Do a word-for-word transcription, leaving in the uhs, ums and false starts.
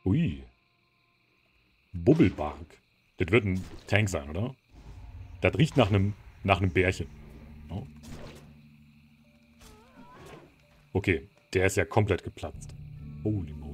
Ui. Bubbelbark. Das wird ein Tank sein, oder? Das riecht nach einem nach einem Bärchen. Oh. Okay, der ist ja komplett geplatzt. Holy moly.